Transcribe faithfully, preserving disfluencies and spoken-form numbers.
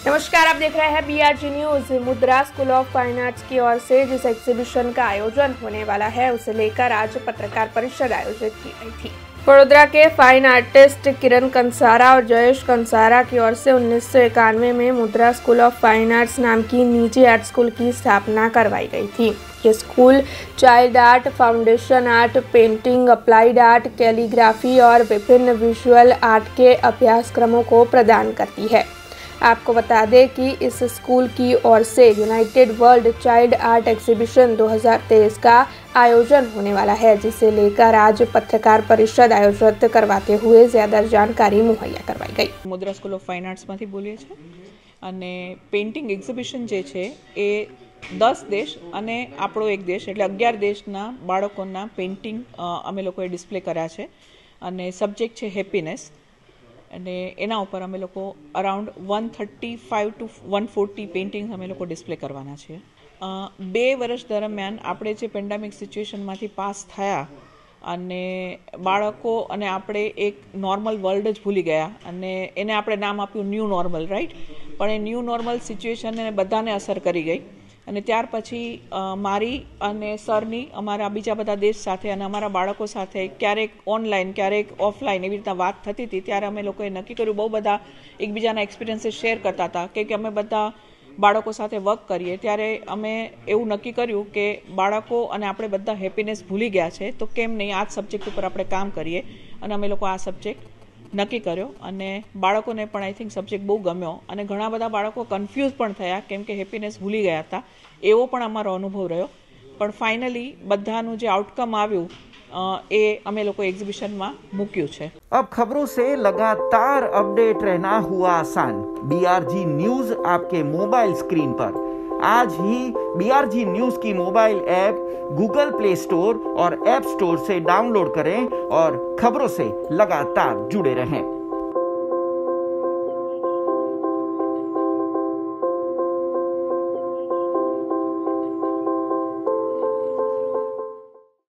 नमस्कार, आप देख रहे हैं BRG news. Mudra school of fine arts की ओर से जिस एग्जीबिशन का आयोजन होने वाला है उसे लेकर आज पत्रकार परिषद आयोजित की गई थी। वडोदरा के फाइन आर्टिस्ट किरण कंसारा और जयेश कंसारा की ओर से उन्नीस सौ इक्यानवे में मुद्रा स्कूल ऑफ फाइन आर्ट्स नाम की निजी आर्ट स्कूल की स्थापना करवाई गई थी। ये school child art, foundation art, painting, applied art, calligraphy और विभिन्न विजुअल आर्ट के अभ्यासक्रमों को प्रदान करती है। आपको बता दें कि इस स्कूल की ओर से United World Child Art Exhibition दो हज़ार तेईस का आयोजन होने वाला है, जिसे लेकर आज पत्रकार परिषद आयोजित करवाते हुए ज्यादा जानकारी मुहैया करवाई गई। मुद्रा स्कूल ऑफ फाइन आर्ट्सમાંથી બોલીએ છીએ અને પેઇન્ટિંગ એક્ઝિબિશન જે છે એ દસ દેશ અને આપણો એક દેશ એટલે અગિયાર દેશના બાળકોના પેઇન્ટિંગ અમે લોકોએ ડિસ્પ્લે કર્યા છે અને સબ્જેક્ટ છે હેપીનેસ અને એના ઉપર અમે લોકો around one thirty five to one forty paintings અમે લોકો ડિસ્પ્લે કરવાના છીએ। બે વર્ષ દરમિયાન આપણે જે પેન્ડેમિક સિચ્યુએશનમાંથી પાસ થયા અને બાળકો અને આપણે એક નોર્મલ વર્લ્ડ જ ભૂલી ગયા અને એને આપણે નામ આપ્યું ન્યૂ નોર્મલ, રાઈટ? પણ એ ન્યૂ નોર્મલ સિચ્યુએશન એને બધાને અસર કરી ગઈ અને ત્યાર પછી મારી અને સરની અમારા બીજા બધા દેશ સાથે અને અમારા બાળકો સાથે ક્યારેક ઓનલાઈન ક્યારેક ઓફલાઈન એવી રીતના વાત થતી હતી ત્યારે અમે લોકોએ નક્કી કર્યું, બહુ બધા એકબીજાના એક્સપિરિયન્સીસ શેર કરતા હતા કે કે અમે બધા બાળકો સાથે વર્ક કરીએ ત્યારે અમે એવું નક્કી કર્યું કે બાળકો અને આપણે બધા હેપીનેસ ભૂલી ગયા છે તો કેમ નહીં આ સબ્જેક્ટ ઉપર આપણે કામ કરીએ અને અમે લોકો આ સબ્જેક્ટ નક્કી કર્યો અને બાળકોને પણ આઈ થિંક સબ્જેક્ટ બહુ ગમ્યો અને ઘણા બધા બાળકો કન્ફ્યુઝ પણ થયા કેમ કે હેપીનેસ ભૂલી ગયા હતા, એવો પણ અમારો અનુભવ રહ્યો। પણ ફાઇનલી બધાનું જે આઉટકમ આવ્યું એ અમે લોકો એક્ઝિબિશનમાં મૂક્યું છે। अब खबरों से लगातार अपडेट रहना हुआ आसान। बीआरजी न्यूज आपके मोबाइल स्क्रीन पर आज ही बीआरजी न्यूज की mobile app Google Play Store और ऐप स्टोर से डाउनलोड करें और खबरों से लगातार जुड़े रहें।